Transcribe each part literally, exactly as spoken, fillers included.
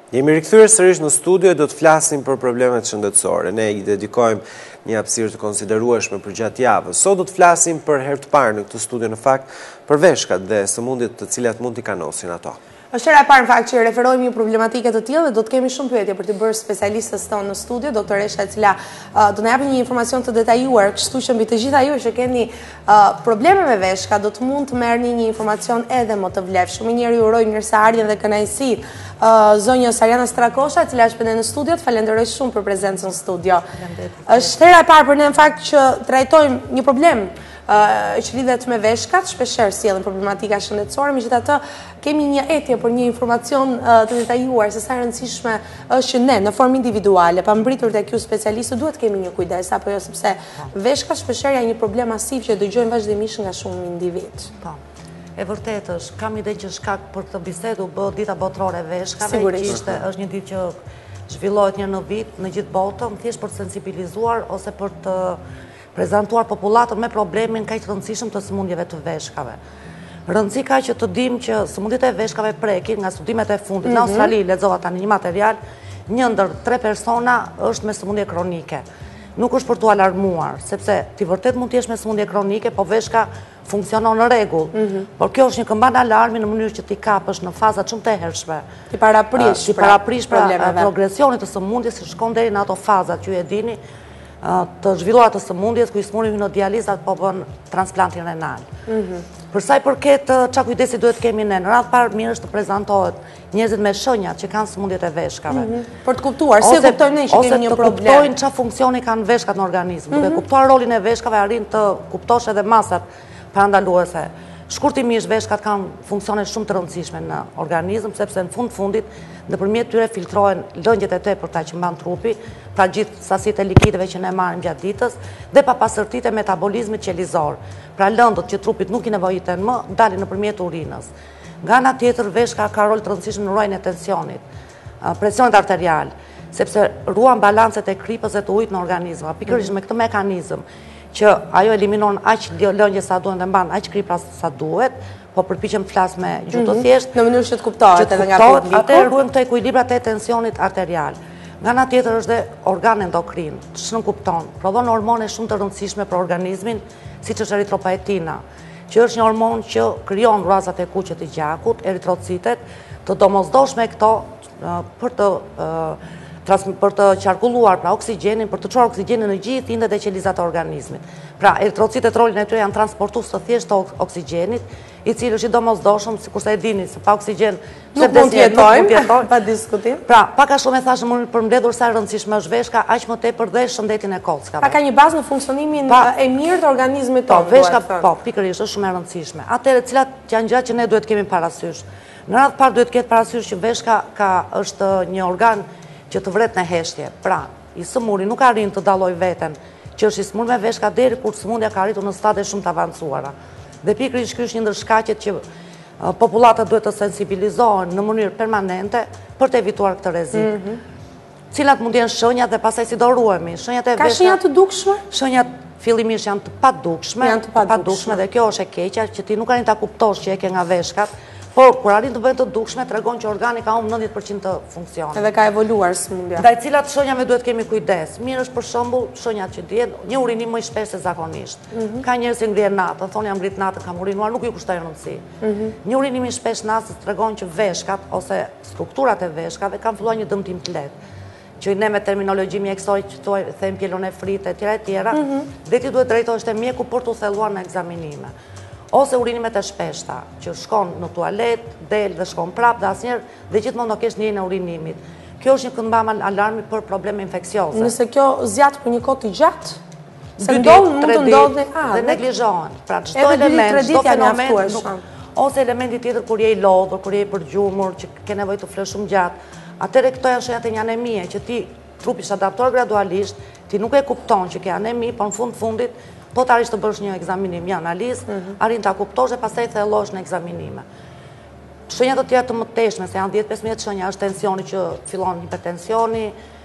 Jemi rikthyer sërish në studio, do të flasim për problemet shëndetësore. Ne i dedikojmë një hapësirë të konsiderueshme për gjatë javës. Sot do të flasim për herë të parë në këtë studio në fakt për veshkat dhe sëmundjet të cilat mund t'i kanosin ato. Është hera e parë në fakt që referojmë një problematike të tillë dhe do të kemi shumë pyetje për të bërë specialistës tonë në studio, doktoresha e cila uh, do na japë një informacion të detajuar, kështu që mbi të gjitha ju që keni uh, probleme me veshka, do të mund të merrni një informacion edhe më të vlefshëm. Njëri uroj mirëseardhjen dhe kënaqësi uh, zonjës Ariana Strakosha, e cila është bënë në studio, të falenderoj shumë për prezencën në studio. Është hera e parë për ne në fakt që trajtojmë një problem që lidhet me veshkat, shpeshherë sjellin problematika shëndetësore, megjithatë kemi një etje për një informacion të detajuar se sa e rëndësishme është që ne në formë individuale, pa mbritur tek ju specialistë, duhet kemi një kujdes apo jo, sepse veshkat shpeshherë janë një problem masiv që dëgjojmë vazhdimisht nga shumë individ. Po. E vërtet është, kam ide që shkak për këtë bisedë u bë dita botërore e veshkave, që ishte është një ditë që zhvillohet një në vit në gjithë botën, thjesht për të sensibilizuar ose për të prezentuar populatën me problemin kaq të rëndësishëm të sëmundjeve të veshkave. Rëndësi ka që të dimë që sëmundjet e veshkave prekin nga studimet e fundit. Në Australi lexova tani një material, një ndër tre persona është me sëmundje kronike. Nuk është për t'u alarmuar, sepse ti vërtet mund të jesh me sëmundje kronike, po veshka funksionon në rregull. Por kjo është një këmban alarmi në mënyrë që ti kapësh në faza shumë të hershme. Ti paraprish, ti paraprish pra progresionit të sëmundjes që shkon deri në ato faza që ju e dini, të zhvilluar të sëmundjes, ku i smurim në dializat po bën transplantin renal. Për sa i përket çfarë kujdesi duhet kemi ne, në radhë parë mirë është të prezantohet njerëzit me shenjat që kanë sëmundjet e veshkave. Për të kuptuar, si e kuptojmë ne që kemi një problem. Ose të kuptojnë çfarë funksioni kanë veshkat në organizm. Duke kuptuar rolin e veshkave, arrin të kuptosh edhe masat parandaluese. Shkurtimisht, veshkat kanë funksione shumë të rëndësishme në organizm, sepse në fund fundit, nëpërmjet tyre filtrohen lëndjet e tepërta që mban trupi, pra gjithë sasitë e likideve që ne marrim gjatë ditës, dhe papastërtitë e metabolizmit qelizor. Pra lëndët që trupit nuk i nevojiten më, dalin nëpërmjet urinës. Nga ana tjetër, veshka ka rol të rëndësishëm në ruajtjen e tensionit, presionit arterial, sepse ruan balancet e kripës dhe të ujit në organizëm. Pikërisht me këtë mekanizëm që ajo eliminon aq lëndje sa duhen dhe mban aq kripra sa duhet, po përpiqem të flas me gjuhë të thjeshtë, në mënyrë që të kuptohet edhe nga publiku. Atë ruajmë këto ekuilibrat e tensionit arterial. Nga ana tjetër është dhe organ endokrin, ç'në kupton, prodhon hormone shumë të rëndësishme për organizmin, siç është eritropoetina, që është një hormon që krijon rrazat e kuqe të gjakut, eritrocitet, të domosdoshme këto për të për të qarkulluar pra oksigjenin, për të çuar oksigjenin në gjithë indet e qelizat të organizmit. Pra, eritrocitet rolin e tyre janë transportues të thjeshtë të oksigjenit, i cili është i domosdoshëm, sikurse e dini se pa oksigjen nuk mund të jetojmë, pa diskutim. Pra, pak a shumë e thashë më për mbledhur sa e rëndësishme është veshka, aq më tepër dhe shëndetin e kockave. Pa ka një bazë në funksionimin e mirë të organizmit tonë. Po, veshka, po, pikërisht është shumë e rëndësishme. Atëherë, cilat janë gjërat që ne duhet kemi parasysh. Në radhë parë duhet ketë parasysh që veshka ka është një organ që të vret në heshtje. Pra, i sëmuri nuk arrin të dalloj veten që është i smur me veshka deri kur sëmundja ka arritur në stade shumë të avancuara. Dhe pikërisht ky është një ndër shkaqet që popullata duhet të sensibilizohen në mënyrë permanente për të evituar këtë rrezik. Cilat mund të jenë shenjat dhe pastaj si do ruhemi? Shenjat e veshkave. Ka shenja të dukshme? Shenjat fillimisht janë të padukshme, janë të padukshme dhe kjo është e keqja që ti nuk arrin ta kuptosh që e ke nga veshkat. Por, kur arrin të bëhen të dukshme, tregon që organi ka humbur nëntëdhjetë përqind të funksionit. Edhe ka evoluar sëmundja. Ndaj cilat shenjave duhet kemi kujdes. Mirë është për shembull shenjat që dihet, një urinim më i shpeshtë se zakonisht. Ka njerëz që ngrihen natën, thonë jam ngrit natën, kam urinuar, nuk ju kushtoj rëndësi. Një urinim i shpeshtë natës tregon që veshkat ose strukturat e veshkave kanë filluar një dëmtim të lehtë, që ne me terminologji mjekësore që thuaj them pielonefritë etj etj, dhe ti duhet drejtohesh te mjeku për t'u thelluar në ekzaminime. Ose urinimet e shpeshta, që shkon në tualet, del dhe shkon prap, dhe asnjëherë dhe gjithmonë do kesh ndjenjën e urinimit. Kjo është një këmbëmban alarmi për probleme infektioze. Nëse kjo zgjat për një kohë të gjatë, se ndodh mund të ndodhë dhe neglizhohen. Pra çdo element, çdo fenomen, ose elementi tjetër kur je i lodhur, kur je i përgjumur, që ke nevojë të flesh shumë gjatë. Atëherë këto janë shenjat e një anemie që ti trupi është adaptuar gradualisht, ti nuk e kupton që ke anemi, por në fund fundit po të arish të bësh një ekzaminim, një analizë, arrin ta kuptosh dhe pastaj thellosh në ekzaminime. Shenjat të tjera të mëtejshme, se janë dhjetë pesëmbëdhjetë shenja, është tensioni që fillon hipertensioni,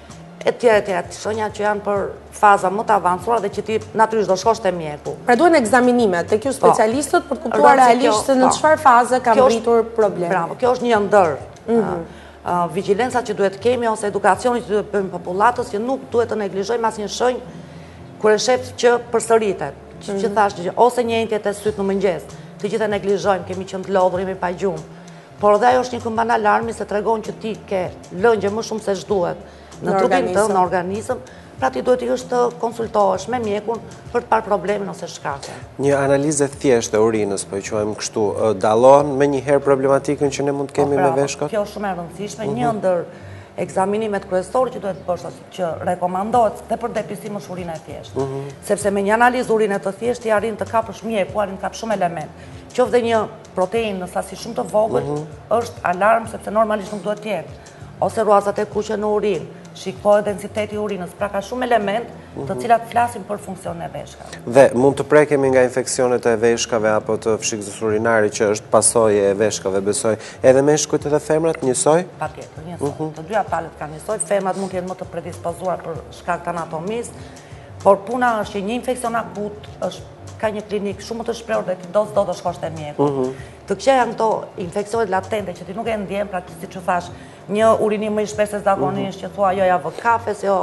e tjera e tjera shenja që janë për faza më të avancuara dhe që ti natyrisht do shkosh te mjeku. Pra duhen ekzaminimet tek ju specialistët për të kuptuar realisht se në çfarë faze ka ngritur problemi. Bravo, kjo është një ndër vigilenca që duhet kemi, ose edukacionit që duhet bëjmë popullatës, që nuk duhet të neglizhojmë asnjë shenjë kur e shef që përsëritet, që, që thash, ose një entjet e syt në mëngjes, të gjithë e neglizhojmë, kemi qenë të lodhur, jemi pa gjumë. Por dhe ajo është një këmban alarmi se tregon që ti ke lëngje më shumë se ç'duhet në trupin tënd, në organizëm, pra ti duhet të të konsultohesh me mjekun për të parë problemin ose shkaqe. Një analizë thjeshtë e urinës, po e quajmë kështu, dallon me një herë problematikën që ne mund të kemi me veshkat? Kjo është shumë e rëndësishme, një ndër ekzaminimet kryesore që duhet të bësh, që rekomandohet dhe për depistim është urina e thjeshtë. Sepse me një analizë urine të thjeshtë i arrin të kapësh mjeku, arrin të kapësh shumë element. Qoftë dhe një protein në sasi shumë të vogël është alarm sepse normalisht nuk duhet të jetë. Ose ruazat e kuqe në urinë, shikohet densiteti i urinës, pra ka shumë element të cilat flasin për funksionin e veshkave. Dhe mund të prekemi nga infeksionet e veshkave apo të fshikës urinari që është pasojë e veshkave, besoj, edhe meshkujt edhe femrat njësoj? Patjetër, njësoj. Të dyja palët kanë njësoj, femrat mund të jenë më të predispozuar për shkak të anatomisë, por puna është që një infeksion akut është ka një klinik shumë të shprehur dhe ti do s'do të shkosh te mjeku. Të këqija janë këto infeksionet latente që ti nuk e ndjen, pra siç u thash, një urinim më i shpesh se zakonisht që thua jo ja vë kafe, se jo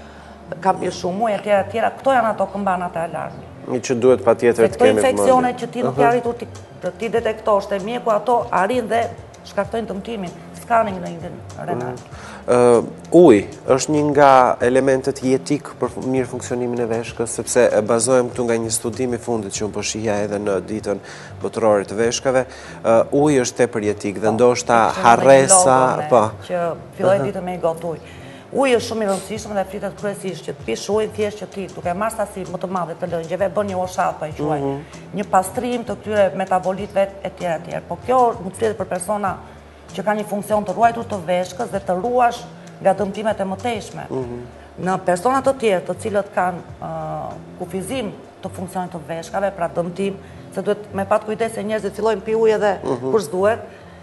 kam pirë shumë ujë, etj etj. Këto janë ato këmbanat e alarmit. Një që duhet patjetër të kemi vëmendje. Këto infeksione që ti nuk ke arritur ti ti detektosh te mjeku, ato arrin dhe shkaktojnë dëmtimin, scanning në indin renal. Uh, uj është një nga elementet jetik për mirë funksionimin e veshkës, sepse bazohem këtu nga një studim i fundit që unë po shihja edhe në ditën botërore të veshkave. Uh, uj është tepër jetik dhe ndoshta harresa, po. Që filloi ditën me një gotë ujë. Uji është shumë i rëndësishëm dhe flitet kryesisht që të pish ujin thjesht që ti duke marrë sasi më të madhe të lëngjeve bën një washat po e quaj. Një pastrim të këtyre metabolitëve etj etj. Po kjo mund të flitet për persona që ka një funksion të ruajtur të veshkës dhe të ruash nga dëmtimet e mëtejshme. Në persona të tjerë të cilët kanë kufizim të funksionit të veshkave, pra dëmtim, se duhet me pat kujdes se njerëzit fillojnë pi ujë edhe kur s'duhet,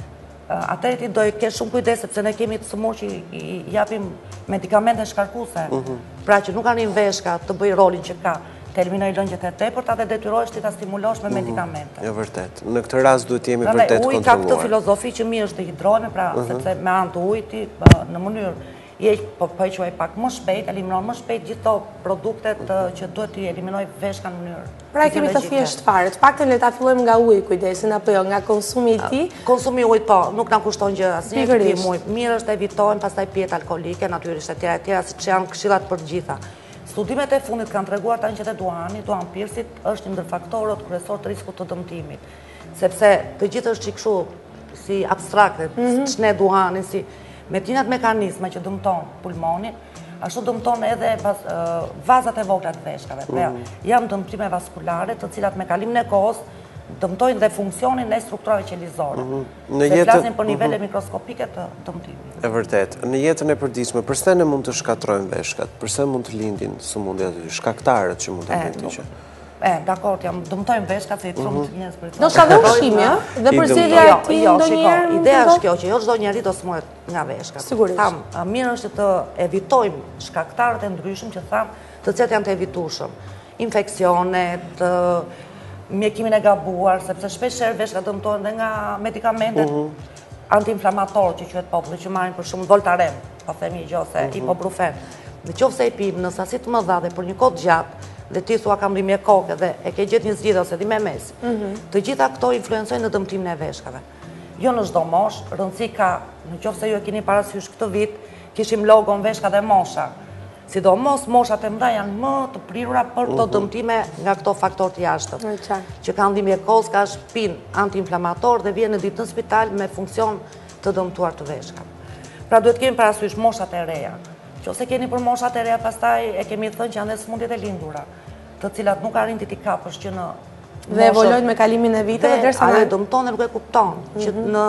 atëherë ti do ke shumë kujdes sepse ne kemi të sëmurë që i japim medikamente shkarkuese, pra që nuk arrin veshka të bëj rolin që ka, të eliminoj lëngjet e tepërta dhe detyrohesh ti ta stimulosh me medikamente. Jo vërtet. Në këtë rast duhet jemi vërtet kontrolluar. Uji ka këtë filozofi që mirë është të hidrohemi, pra sepse me anë të ujit ti në mënyrë je po po e quaj pak më shpejt, eliminon më shpejt gjithë ato produktet që duhet të eliminoj veshka në mënyrë. Pra kemi të thjesht fare, të paktën le ta fillojmë nga uji kujdesin apo jo, nga konsumi i tij. Konsumi i ujit po, nuk na kushton gjë asnjë të pijmë ujë. Mirë është të evitojmë pastaj pijet alkolike, natyrisht etj etj, siç janë këshillat për të gjitha. Studimet e fundit kanë treguar tani që te duani, duan pirsit është një ndër faktorët kryesor të riskut të dëmtimit. Sepse të gjithë është çikështu si abstrakte, ç'ne duani si me tinat mekanizma që dëmton pulmonin, ashtu dëmton edhe vazat e vogla të veshkave. Pra janë dëmtime vaskulare, të cilat me kalimin e kohës dëmtojnë dhe funksionin e strukturave qelizore. Se flasin për nivele mikroskopike të dëmtimit. E vërtet, në jetën e përditshme, përse ne mund të shkatrojmë veshkat? Përse mund të lindin sëmundje aty? Shkaktarët që mund të lindin që? E, dakor, jam dëmtojmë veshkat se i trumë të njerëz për të. Do shka dhe ushqimi, ë? Dhe përzielja e tij ndonjëherë. Ideja është kjo që jo çdo njeri do smuret nga veshkat. Sigurisht. Tham, mirë është të evitojmë shkaktarët e ndryshëm që tham, të cilat janë të evitueshëm. Infeksionet, mjekimin e gabuar, sepse shpesh herë veshkat dëmtohen dhe nga medikamentet antiinflamatorë që quhet populli që marrin për shembull Voltaren, po themi gjë ose Ibuprofen. Nëse e pim në sasi të mëdha dhe për një kohë të gjatë, dhe ti thua kam rrimje koke dhe e ke gjetë një zgjidhje ose di me mes. Të gjitha këto influencojnë në dëmtimin e veshkave. Jo në çdo moshë, rëndësi ka, nëse ju e keni parasysh këtë vit, kishim logon veshka dhe mosha. Sidomos moshat e mëdha janë më të prirura për këto dëmtime nga këto faktorë të jashtëm. Që kanë dhimbje kohës, ka shpin antiinflamator dhe vjen në ditë në spital me funksion të dëmtuar të veshkave. Pra duhet kemi parasysh moshat e reja. Nëse keni për moshat e reja, pastaj e kemi thënë që janë dhe sëmundjet e lindura, të cilat nuk arrin ti t'i kapësh që në dhe evolojnë me kalimin e viteve derisa ai dëmton dhe nuk e kupton që në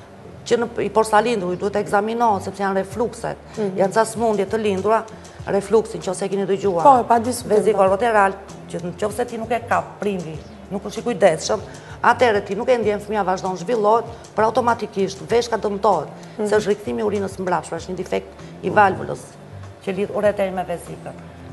që në i posa lindur duhet të ekzaminohet sepse janë reflukset. Janë ca sëmundje të lindura, refluksin nëse e keni dëgjuar. Po, pa diskutim. Vezikol lateral, që nëse ti nuk e kap prindi, nuk është i kujdesshëm, atëherë ti nuk e ndjen fëmia vazhdon zhvillohet, por automatikisht veshka dëmtohet, se është rikthimi i urinës mbrapsht, është një defekt i valvulës që lidh uretrin me vezikën.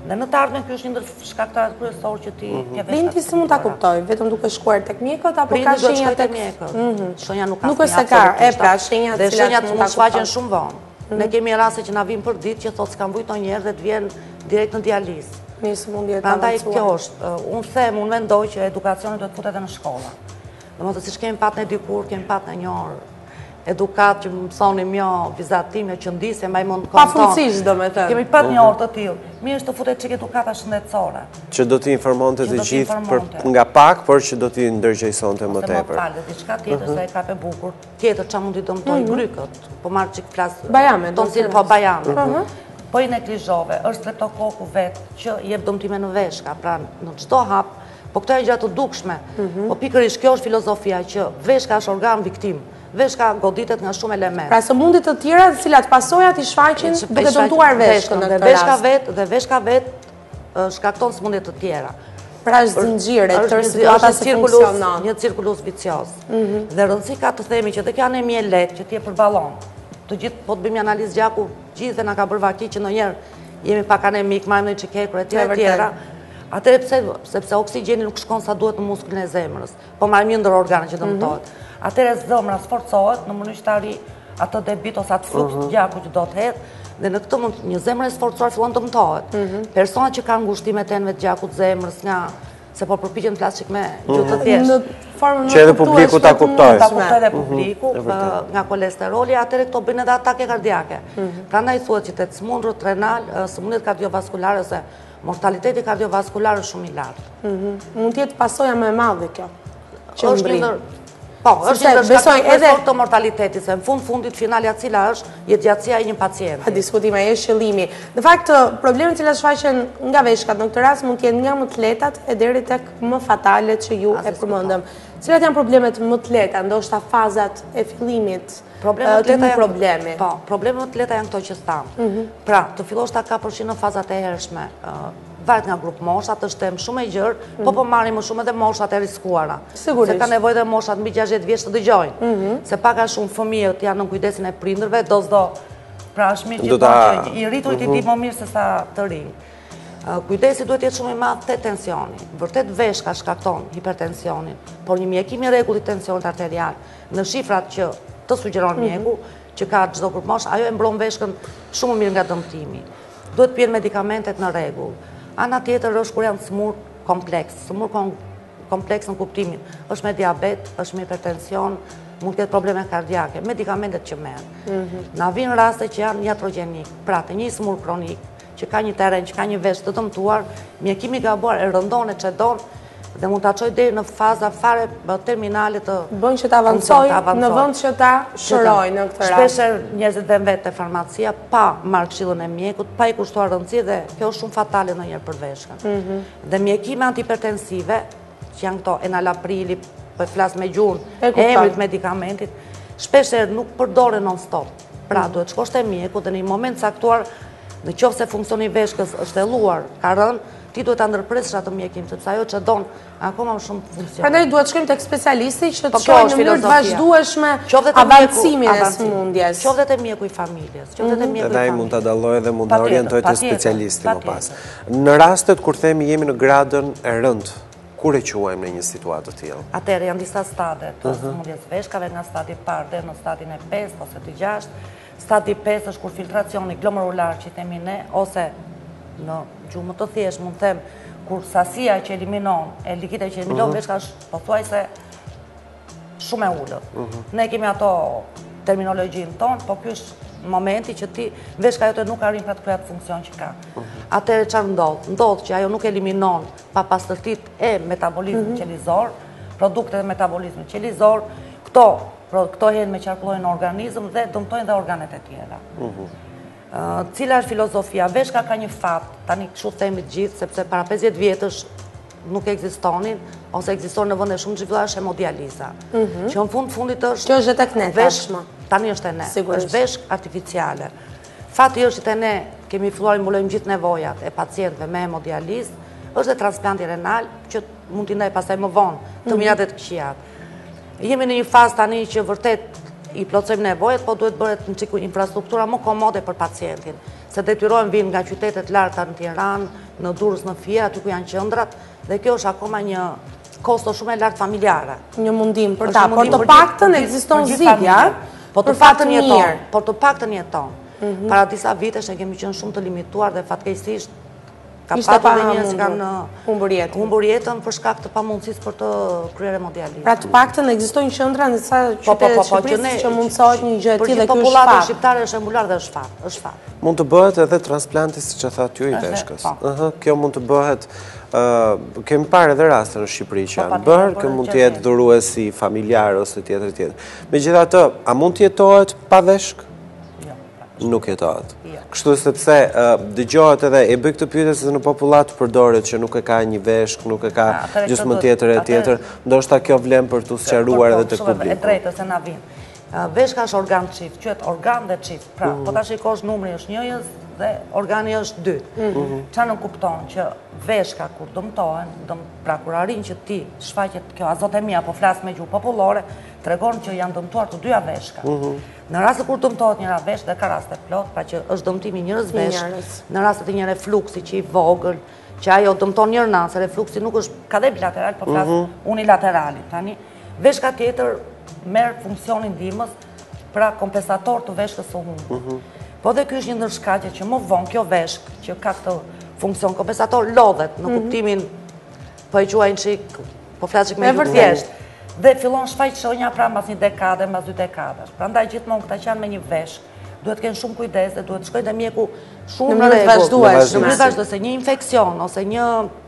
Dhe në të ardhmen ky është një ndër shkaktarët kryesor që ti ke veshkat. Prindi si mund ta kuptoj, vetëm duke shkuar tek mjekët apo ka shenja tek mjekët? Shenja nuk ka. Nuk është se ka, e pra, shenjat dhe shenjat mund të shfaqen shumë vonë. Ne kemi raste që na vijnë për ditë që thotë s'kan vujt ndonjëherë dhe të vjen direkt në dializë. Një sëmundje të Prandaj kjo është, unë them, unë mendoj që edukacioni duhet futet edhe në shkolla. Domethënë siç kemi pat në dikur, kemi pat në një orë edukat që më mësonim jo vizatim, jo qëndisje, ma i mund konton. Pa funcishë, do me thënë. Kemi pat një orë të tillë. Mirë është të futet çik edukata shëndetësore. Që do t'i informonte të gjithë nga pak, por që do t'i ndërgjegjësonte më tepër. Ose më falë, diçka tjetër se e ka pe bukur. Tjetër çfarë mund t'i dëmtoj grykët. Po marr çik flas. Bajame, do të po bajame. Po i neglizhove, është streptokoku vetë që jep dëmtime në veshka, pra në çdo hap, po këto janë gjëra të dukshme. Po pikërisht kjo është filozofia që veshka është organ viktim. Veshka goditet nga shumë elementë. Pra sëmundje të tjera të cilat pasojat i shfaqin duke dëmtuar veshkën në këtë rast. Dhe veshka vetë shkakton sëmundje të tjera. Pra është zinxhir e tërë situata se funksionon. Një cirkulus vicioz. Dhe rëndësi ka të themi që dhe kjo anemi e lehtë që ti e përballon. Të gjithë po të bëjmë analizë gjaku, gjithë dhe na ka bërë vaki që ndonjëherë jemi pak anemik, marrim në çikekur e tjera tjera. Atëherë pse sepse oksigjeni nuk shkon sa duhet në muskulin e zemrës, po marrim një ndër organe që dëmtohet. Atëherë zemra sforcohet në mënyrë që të arrijë atë debit ose atë fluks të gjakut që do të hedh, dhe në këtë mund një zemër e sforcuar fillon të dëmtohet. Personat që kanë ngushtimet e të gjakut zemrës nga se po përpiqen të flas çik me gjuhë të thjeshtë. Që edhe publiku ta kuptojë. Ta kuptojë edhe publiku nga kolesteroli, atëherë këto bëjnë edhe atake kardiake. Prandaj thuhet që te sëmundjet renal, sëmundjet kardiovaskulare ose mortaliteti kardiovaskular është shumë i lartë. Mund të jetë pasojë më e madhe kjo. Që mbrin. Po, është një shkak edhe të mortalitetit, se në fund fundit finalja cila është jetëgjatësia e një pacienti. Pa diskutime, e shëllimi. Në fakt, problemet cilat shfaqen nga veshkat në këtë rast mund të jenë nga më të letat e deri tek më fatalet që ju e përmendëm. Cilat janë problemet më të leta, ndoshta fazat e fillimit të një problemi? Po, problemet më të leta janë këto që thamë. Pra, të fillosh ta kapësh në fazat e hershme, varet nga grup moshat, është temë shumë e gjerë, po po marrim më shumë edhe moshat e riskuara. Sigurisht. Se ka nevojë dhe moshat mbi gjashtëdhjetë vjeç të dëgjojnë. Se pak a shumë fëmijët janë në kujdesin e prindërve, do s'do. Pra është mirë gjithmonë i rriturit i di më mirë se sa të rinj. Kujdesi duhet jetë shumë i madh te tensioni. Vërtet veshka shkakton hipertensionin, por një mjekim i rregullt i tensionit arterial në shifrat që të sugjeron mjeku, që ka çdo grup mosh, ajo e mbron veshkën shumë mirë nga dëmtimi. Duhet të pijen medikamentet në rregull. Ana tjetër është kur janë smur kompleks, smur kompleks në kuptimin, është me diabet, është me hipertension, mund të ketë probleme kardiake, medikamentet që merren. Na vijnë raste që janë iatrogenik, pra të një smur kronik, që ka një terren, që ka një veshë të dëmtuar, mjekimi i gabuar e rëndon e çedon dhe mund ta çojë deri në faza fare terminale të bën që të avancojë në vend që ta shërojë në këtë rast. Shpeshherë njerëzit vënë vetë te farmacia pa marrë këshillën e mjekut, pa i kushtuar rëndësi dhe kjo është shumë fatale ndonjëherë për veshkën. Dhe mjekime antihipertensive, që janë këto enalaprili, po e flas me gjuhën e emrit medikamentit, shpeshherë nuk përdoren non stop. Pra duhet shkosh te mjeku dhe në një moment caktuar, në qoftë se funksioni i veshkës është thelluar, ka rënë, ti duhet ta ndërpresësh atë mjekim, sepse ajo çdon akoma më shumë funksion. Prandaj duhet shkojmë tek specialisti që të shojë në mënyrë të vazhdueshme avancimin e sëmundjes. Qoftë te mjeku i familjes, qoftë te mjeku i familjes. Dhe ai mund ta dallojë dhe mund ta orientojë te specialisti më pas. Në rastet kur themi jemi në gradën e rëndë, kur e quajmë në një situatë të tillë? Atëherë janë disa stade të sëmundjes veshkave, nga stadi i parë deri në stadin e pesë ose të gjashtë. Stadi i pesë është kur filtracioni glomerular që themi ne, ose në gjuhë më të thjeshtë mund të them kur sasia që eliminon e likidet që eliminon veshka është pothuajse shumë e ulët. Ne kemi ato terminologjinë tonë, po ky është momenti që ti veshka jote nuk arrin pra të krejë atë funksion që ka. Atëherë çfarë ndodh? Ndodh që ajo nuk eliminon pa pastërtitë e metabolizmit qelizor, produktet e metabolizmit qelizor, këto këto hen me qarkullojnë në organizëm dhe dëmtojnë dhe organet e tjera. Cila është filozofia? Veshka ka një fat, tani kështu themi të gjithë, sepse para pesëdhjetë vjetësh nuk ekzistonin, ose ekziston në vende shumë zhvilluara hemodializa. Që në fund fundit është Kjo është tek ne tashmë. Tani është e ne. Është veshkë artificiale. Fati është që ne kemi filluar mbulojmë gjithë nevojat e pacientëve me hemodializë, është dhe transplanti renal, që mund t'i ndaj pastaj më vonë të mirat e të këqijat. Jemi në një fazë tani që vërtet i plotësojmë nevojat, po duhet bëhet në çiku infrastruktura më komode për pacientin. se detyrohen vinë nga qytetet larta në Tiranë, në Durrës, në Fije, aty ku janë qendrat, dhe kjo është akoma një kosto shumë e lartë familjare. Një mundim për ta, por të paktën ekziston zgjidhja, po të paktën jeton, por të paktën jeton. Para disa vitesh ne kemi qenë shumë të limituar dhe fatkeqësisht ka patur dhe njerëz që kanë humbur jetën. Humbur jetën për shkak të pamundësisë për të kryer remodializëm. Pra të paktën ekzistojnë qendra në disa qytete të Shqipërisë që mundsohet një gjë e tillë dhe ky është popullatën shqiptare është embular dhe është fat, është fat. Mund të bëhet edhe transplanti siç e thatë ju i veshkës. Ëh, kjo mund të bëhet kemi parë edhe raste në Shqipëri që janë bërë, kjo mund të jetë dhuruesi familjar ose tjetër tjetër. Megjithatë, a mund të jetohet pa veshk? Nuk jetohet. Kështu sepse dëgjohet edhe e bëj këtë pyetje se në popullat përdoret që nuk e ka një veshk, nuk e ka gjysmë tjetër e tjetër, ndoshta kjo vlen për tu sqaruar edhe tek publiku. E drejtë se na vin. Veshka është organ çift, quhet organ dhe çift. Pra, po ta shikosh numri është njëjës dhe organi është dy. Çfarë nuk kupton që veshka kur dëmtohen, dëm pra kur arrin që ti shfaqet kjo azotemia, po flas me gjuhë popullore, tregon që janë dëmtuar të dyja veshka. Në rast kur dëmtohet njëra veshkë dhe ka raste plot, pra që është dëmtimi i njërës veshkë, në rastet e një refluksi që i vogël, që ajo dëmton njërë anë, se refluksi nuk është ka dhe bilateral, po flas unilaterali. Tani, veshka tjetër merr funksionin ndihmës pra kompensator të veshkës së humbur. Po dhe ky është një ndër shkaqet që më vonë kjo veshkë që ka këtë funksion kompensator lodhet në kuptimin po e quajnë çik, po flas çik me thjesht. Dhe fillon shfaq shenja pra mbas një dekade, mbas dy dekadash. Prandaj gjithmonë këta që janë me një veshkë, duhet të kenë shumë kujdes dhe duhet të shkojnë te mjeku shumë në rregull. Në mënyrë vazhduese, një infeksion ose një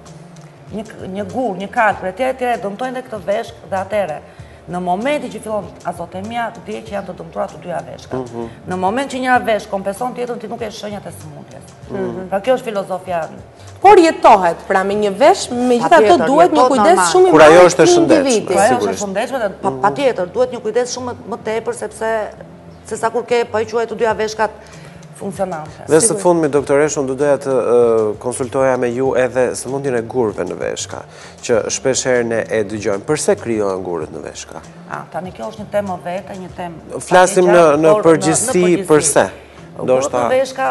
një një gur, një kalp, etj etj dëmtojnë këtë veshkë dhe atëre. Në momenti që fillon azotemia, dihet që janë të dëmtuara të dyja veshkat. Në moment që njëra veshkë kompenson tjetrën, ti nuk ke shenjat e sëmundjes. Pra kjo është filozofia. Por jetohet, pra me një vesh, megjithatë duhet një kujdes shumë i madh. Kur ajo është e shëndetshme. Kur ajo është e shëndetshme dhe patjetër duhet një kujdes shumë më tepër sepse se sa kur ke po i quaj të dyja veshkat funksionante. Dhe së fundmi, doktoresh, unë do doja të konsultoja me ju edhe sëmundjen e gurëve në veshka, që shpesh herë ne e dëgjojmë. Përse krijohen gurët në veshka? A, tani kjo është një temë vete, një temë. Flasim në përgjithësi përse. Gurët në veshka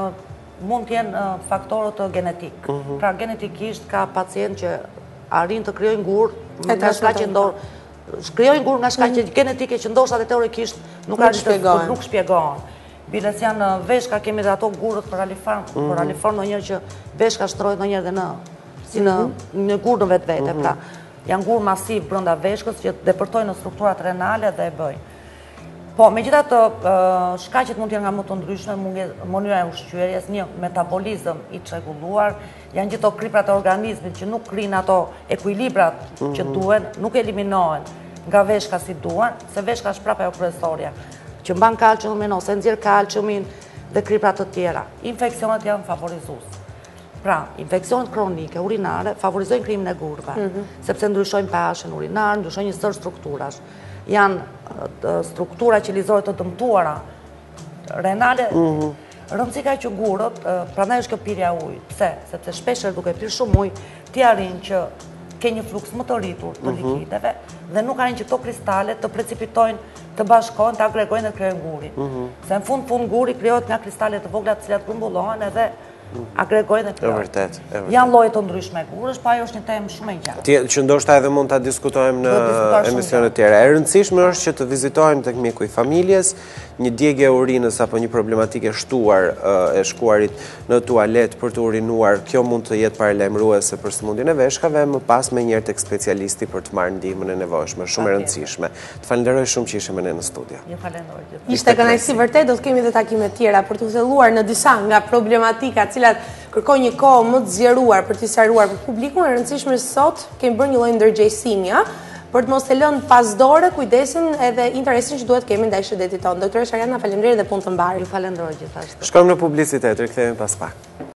mund të jenë faktorët genetik. Pra genetikisht ka pacient që arrin të krijojnë gurë nga shkaq që ndor krijojnë gurë nga shkaq genetike që ndoshta teorikisht nuk nuk shpjegohen. Biles janë veshka, kemi dhe ato gurët për aliform, për aliform në njërë që veshka shtrojt në njërë dhe në, si në gurë në vetë vete, pra janë gurë masiv brënda veshkës që depërtojnë në strukturat renale dhe e bëjnë. Po, me gjitha të shkaqet mund t'janë nga më të ndryshme, mënyra e ushqyerjes, një metabolizëm i çrregulluar, janë gjitho kriprat e organizmit që nuk krinë ato ekuilibrat që duen, nuk eliminohen nga veshka si duen, se veshka është prapa jo kryesorja, që mban kalciumin ose nxjerr kalciumin dhe kriprat të tjera. Infeksionet janë favorizues. Pra, infeksionet kronike, urinare, favorizojnë krijimin e gurëve, sepse ndryshojnë pH-n urinar, ndryshojnë një sër strukturash. Janë struktura qelizore të dëmtuara, renale, rëndësi ka që gurët, prandaj është kjo pirja ujit. Pse? Sepse shpeshherë duke pirë shumë ujë, ti arrin që ke një fluks më të rritur të likideve dhe nuk arrin që këto kristale të precipitojnë, të bashkohen, të agregojnë dhe krijojnë gurin. Se në fund fund guri krijohet nga kristale të vogla të cilat grumbullohen edhe agregojnë dhe krijojnë. Janë lloje të ndryshme gurësh, po ajo është një temë shumë e gjatë. Që ndoshta edhe mund ta diskutojmë në emisione të tjera. E rëndësishme është që të vizitojmë tek mjeku i familjes, një djegje e urinës apo një problematikë e shtuar e shkuarit në tualet për të urinuar, kjo mund të jetë paralajmëruese për sëmundjen e veshkave, më pas me njëherë tek specialisti për të marrë ndihmën e nevojshme, shumë e rëndësishme. Të falenderoj shumë që ishe me ne në studio. Ju falenderoj gjithë. Ishte kënaqësi vërtet, do të kemi edhe takime të tjera për të thelluar në disa nga problematikat cilat kërkojnë një kohë më të zgjeruar për të sqaruar për publikun. E rëndësishme sot kemi bërë një lloj ndërgjegjësimia për të mos e lënë pas dore kujdesin edhe interesin që duhet kemi ndaj shëndetit tonë. Doktoresh Ariana, faleminderit dhe punë të mbarë. Ju falenderoj gjithashtu. Shkojmë në publicitet, rikthehemi pas pak.